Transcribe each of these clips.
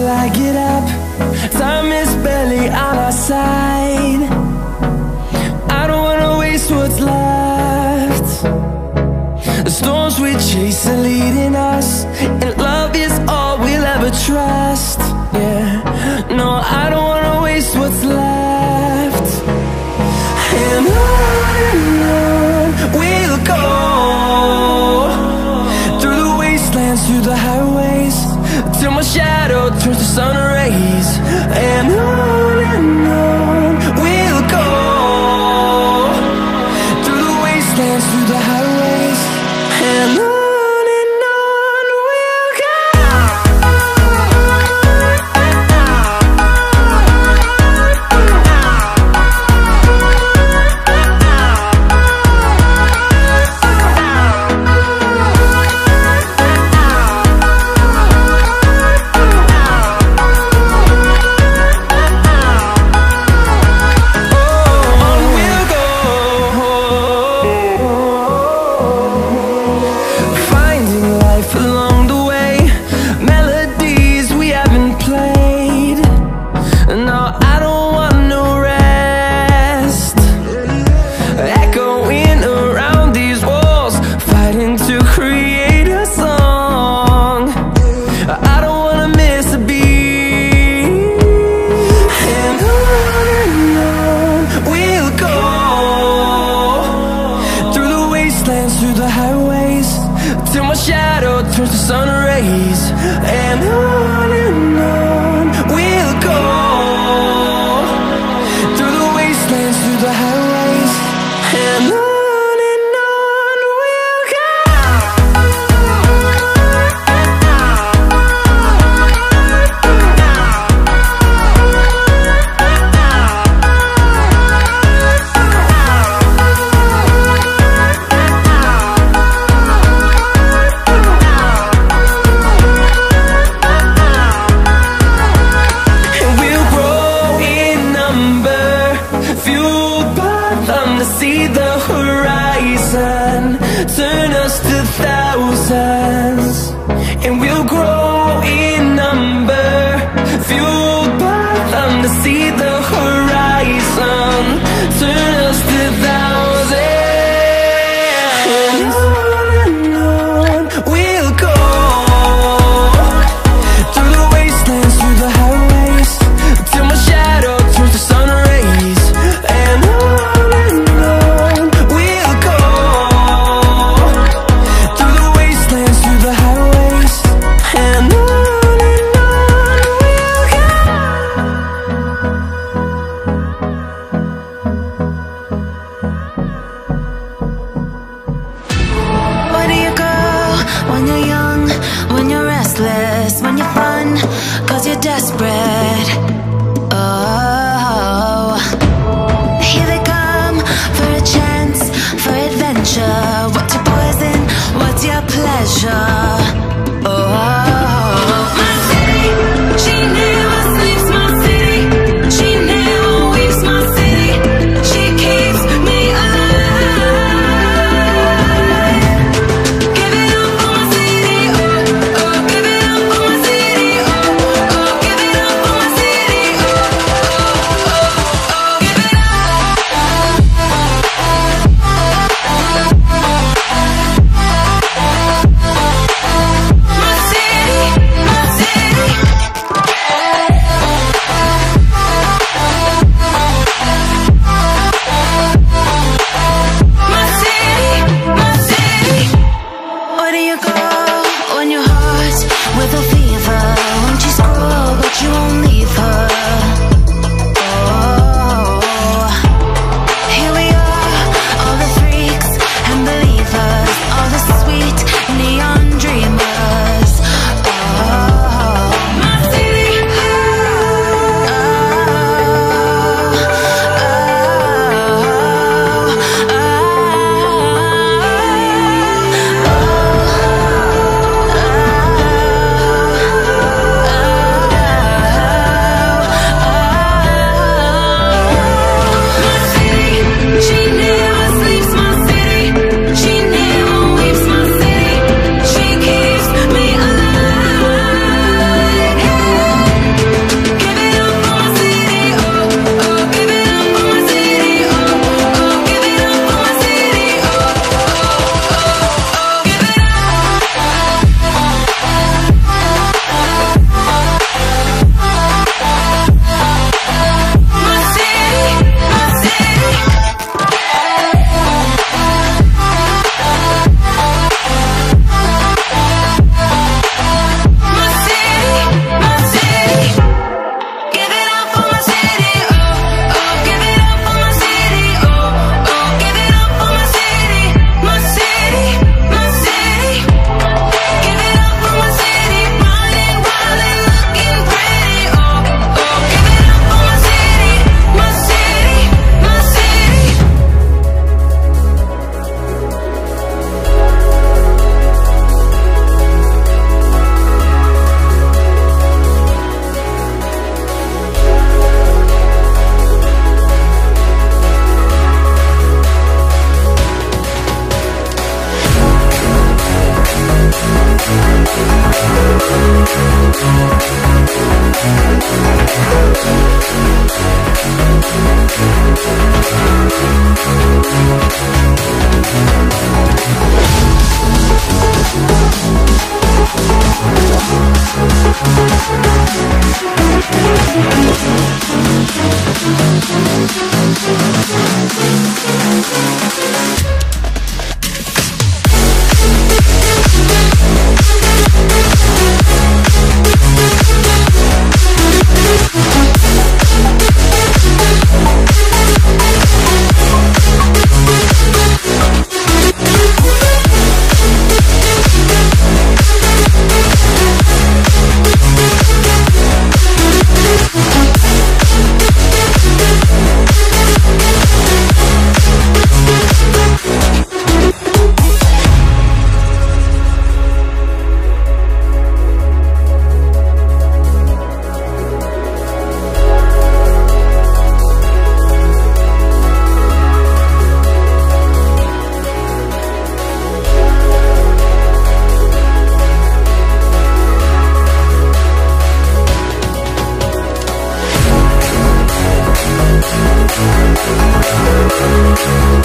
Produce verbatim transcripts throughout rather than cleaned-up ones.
I get up. Time is barely on our side. I don't wanna waste what's left. The storms we chase are leading us, and love is all we'll ever trust. Yeah, no, I don't wanna waste what's left. And on and on we'll go, through the wastelands, through the highways, till my shadow turns to sun rays. And on and on we'll go, through the wastelands, through the highways, and on. Through the highways, till my shadow turns to sun rays. And on and on we'll go, through the wastelands, through the highways, and on. See the horizon turn us to thousands, and we'll grow in number, fueled by them. To see the horizon turn us to thousands, and on and on we'll go, through the wastelands, through the highways, till my shadow turns to sun rays. And on when you're fun, cause you're desperate. Oh, here they come for a chance, for adventure. What's your poison? What's your pleasure? Oh, my city, she never sleeps. My city, she never weeps. My city, she keeps me alive. Give it up for my city, oh, oh, give it up for my city, oh, oh, give it up for my city,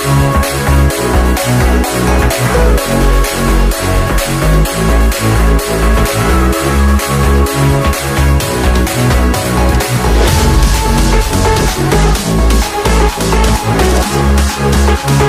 We'll be right back.